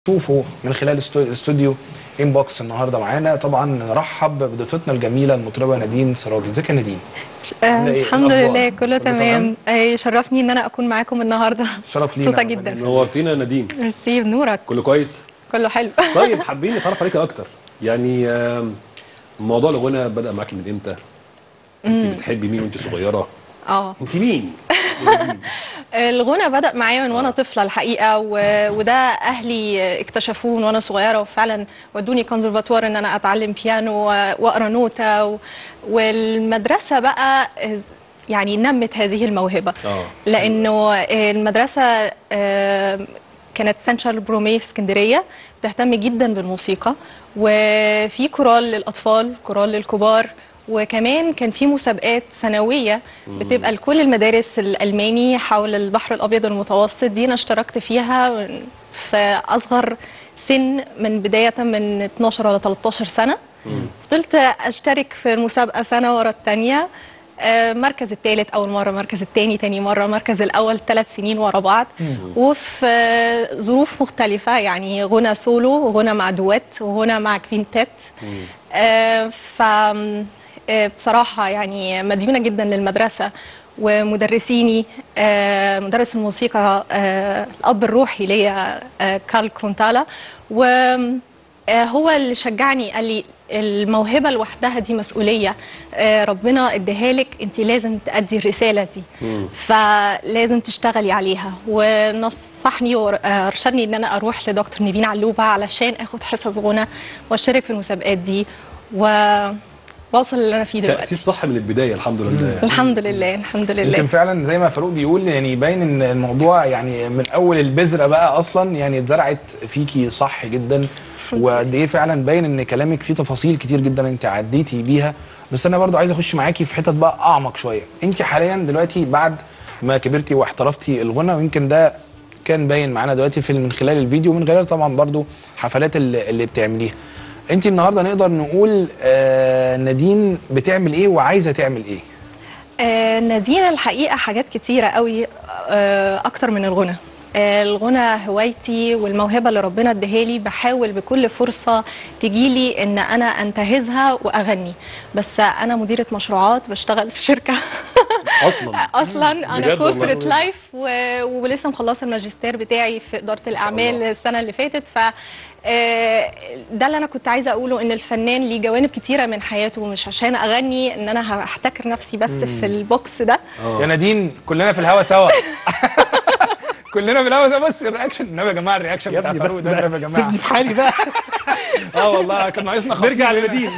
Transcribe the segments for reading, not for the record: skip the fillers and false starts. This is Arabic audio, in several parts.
شوفوا من خلال استوديو انبوكس النهارده معانا. طبعا نرحب بضيفتنا الجميله المطربه نادين سراجي. ازيك يا نادين؟ الحمد لله كله تمام. شرفني ان انا اكون معاكم النهارده. شرف لينا. مبسوطه جدا. نورتينا يا نادين. ميرسي بنورك. كله كويس؟ كله حلو. طيب حابين نتعرف عليك اكتر. يعني موضوع الغنى بدأ معاكي من امتى؟ انت بتحبي مين وانت صغيره؟ انت مين؟ الغنى بدأ معايا من وانا طفله الحقيقه، وده اهلي اكتشفوه من وانا صغيره، وفعلا ودوني كونسرفاتوار ان انا اتعلم بيانو واقرا نوته والمدرسه بقى يعني نمت هذه الموهبه. لانه المدرسه كانت سنترال بروميه في اسكندريه، بتهتم جدا بالموسيقى، وفي كورال للاطفال كورال للكبار، وكمان كان في مسابقات سنويه بتبقى لكل المدارس الالماني حول البحر الابيض المتوسط. دي انا اشتركت فيها في اصغر سن، من بدايه من 12 ولا 13 سنه. فضلت اشترك في المسابقه سنه ورا الثانيه، مركز الثالث اول مره، مركز الثاني ثاني مره، مركز الاول 3 سنين ورا بعض، وفي ظروف مختلفه، يعني غنى سولو وغنى مع دوات وغنى مع كوينتات. بصراحة يعني مديونة جدا للمدرسة ومدرسيني. مدرس الموسيقى الأب الروحي ليا كارل كرونتالا، وهو اللي شجعني، قال لي الموهبة لوحدها دي مسؤولية ربنا اديها لك، انت لازم تأدي الرسالة دي، فلازم تشتغلي عليها. ونصحني وارشدني ان انا اروح لدكتور نيفين علوبة علشان اخد حصص غنى واشترك في المسابقات دي واوصل اللي انا فيه دلوقتي. تأسيس صح من البدايه. الحمد لله. الحمد لله الحمد لله. يمكن فعلا زي ما فاروق بيقول، يعني باين ان الموضوع يعني من اول البذره بقى اصلا يعني اتزرعت فيكي صح جدا، وقد ايه فعلا باين ان كلامك فيه تفاصيل كتير جدا انت عديتي بيها. بس انا برضو عايز اخش معاكي في حتت بقى اعمق شويه. انت حاليا دلوقتي بعد ما كبرتي واحترفتي الغنى، ويمكن ده كان باين معانا دلوقتي في من خلال الفيديو، ومن خلال طبعا برضو حفلات اللي بتعمليها. انت النهارده نقدر نقول نادين بتعمل ايه وعايزه تعمل ايه؟ نادين الحقيقه حاجات كتيره قوي اكتر من الغنى. الغنى هوايتي والموهبه اللي ربنا اداها لي، بحاول بكل فرصه تجيلي ان انا انتهزها واغني. بس انا مديره مشروعات، بشتغل في شركه اصلا انا كوربريت لايف، ولسه مخلصه الماجستير بتاعي في اداره الاعمال السنه اللي فاتت. ف ده اللي انا كنت عايزه اقوله، ان الفنان ليه جوانب كتيره من حياته، مش عشان اغني ان انا هحتكر نفسي بس في البوكس ده. يا نادين كلنا في الهوا سوا. كلنا في الهوا سوا. بس الرياكشن النبي يا جماعه، الرياكشن بتاع فاروق ده يا جماعه سيبني في حالي بقى. والله كان ناقصنا خط. نرجع لنادين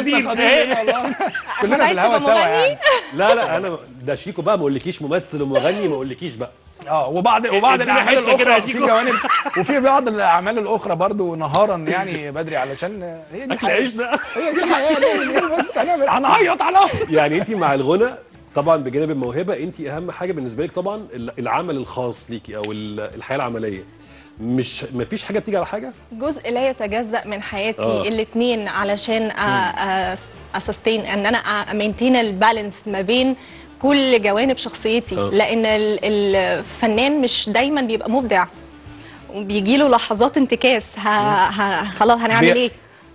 كلنا في الهوا سوا يعني. لا انا ده شيكو بقى، ما اقولكيش ممثل ومغني، ما اقولكيش بقى. وبعض الاعمال الاخرى في جوانب، وفي بعض الاعمال الاخرى برضو نهارا يعني بدري، علشان هي دي اكل عيش ده. هي دي الحياه. بس هنعيط على يعني انت مع الغنى طبعا بجانب الموهبه، انت اهم حاجه بالنسبه لك طبعا العمل الخاص ليكي او الحياه العمليه. مش مفيش حاجه بتيجي على حاجه، جزء لا يتجزأ من حياتي. الاثنين علشان اسستين ان انا امينتين البالانس ما بين كل جوانب شخصيتي. لان الفنان مش دايما بيبقى مبدع، بيجي له لحظات انتكاس. خلاص هنعمل ايه؟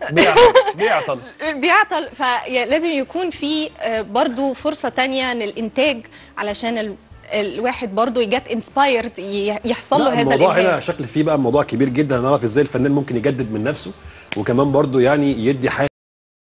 بيعطل. فلازم يكون في برضو فرصه تانية للانتاج، علشان الواحد برضو يجت انسبايرد، يحصل له هذا الانتاج. الموضوع هنا شكل فيه بقى موضوع كبير جدا، هنعرف ازاي الفنان ممكن يجدد من نفسه، وكمان برضو يعني يدي حاجة